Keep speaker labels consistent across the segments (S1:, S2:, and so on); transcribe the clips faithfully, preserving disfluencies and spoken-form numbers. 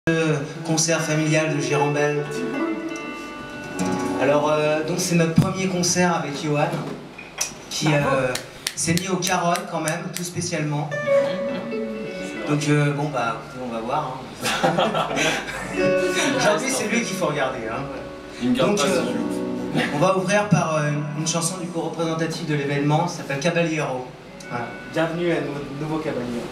S1: Le concert familial de Girambel. Alors euh, donc c'est notre premier concert avec Johan qui euh, s'est mis au caron quand même, tout spécialement. Donc euh, bon bah on va voir. Hein. Aujourd'hui c'est lui qu'il faut regarder. Hein.
S2: Il me garde
S1: donc,
S2: pas
S1: euh,
S2: si
S1: on va ouvrir par euh, une chanson du coup représentative de l'événement, ça s'appelle Caballero. Voilà. Bienvenue à nos nouveaux Caballero.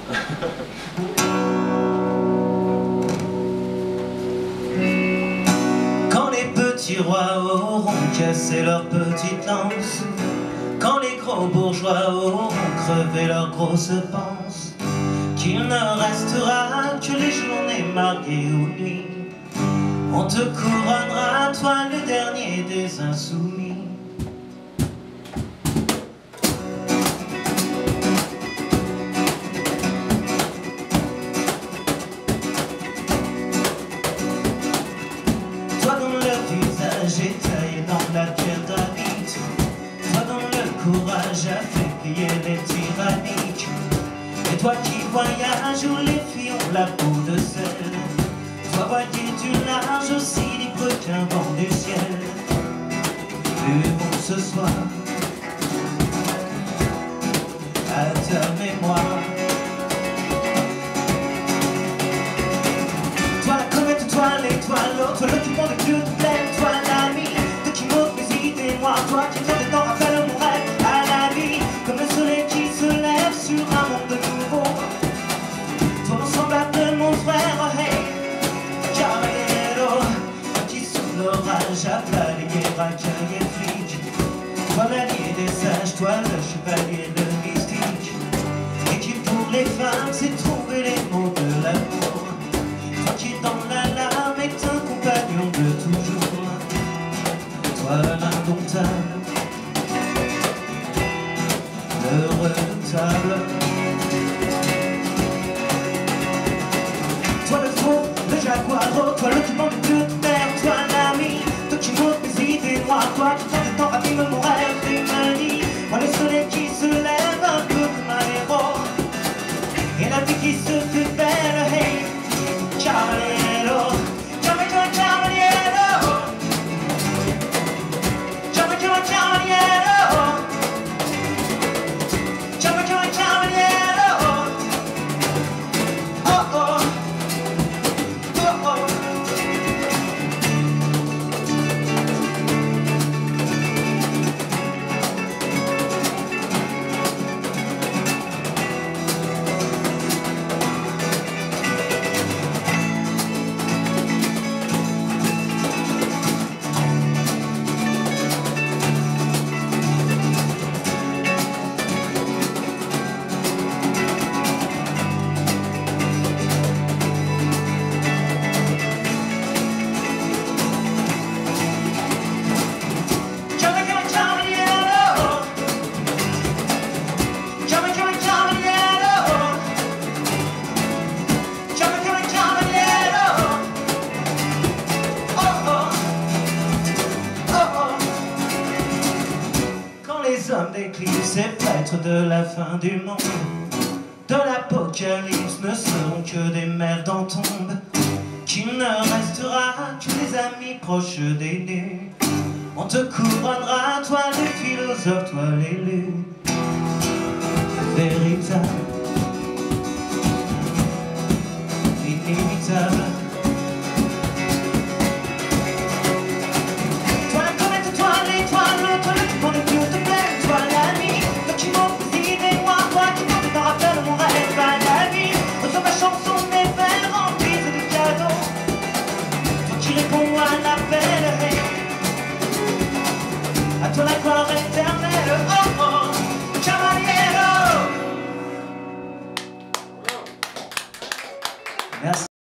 S1: Les rois auront cassé leurs petites lances, quand les gros bourgeois auront crevé leurs grosses panses, qu'il ne restera que les journées marquées aux nuits. On te couronnera, toi le dernier des insoumis. J'ai taillé dans la pierre granite, toi dont le courage a fait plier les tyranniques, et toi qui voyages où les filles ont la peau de sel, toi voilier du large aussi libre qu'un vent du ciel. Buvons ce soir à ta mémoire. Toi la comète, toi l'étoile, toi l'occupant de toute plaine, toi l'ami de qui m'ôte mes idées noires, toi qui prends le temps rappelle mon rêve à la vie, comme le soleil qui se lève sur un monde nouveau. Toi mon semblable de mon frère, hey, caballero, toi qui sous l'orage a balayé racailles et flics, toi l'allié des sages, toi le chevalier de mystique, et qui pour les femmes sait trouver les mots de l'amour. Toi qui dans la larme est un compagnon de toujours, toi l'indomptable, le redoutable, toi le faux, le jaguaro, toi l'occupant de toute terre, toi l'ami, toi qui m'ôte mes idées noires, toi qui prends le temps abîme mon rêve des manies, moi le soleil qui se lève un peu comme un héros, et la vie qui se fait belle, hey, caballero, caballero, caballero, caballero, caballero, caballero, caballero, oh oh, oh oh. Les hommes d'éclipse et prêtres de la fin du monde, de l'apocalypse, ne seront que des merdes en tombe, qu'il ne restera que des amis proches des nus. On te couronnera, toi le philosophe, toi l'élu véritable, inimitable.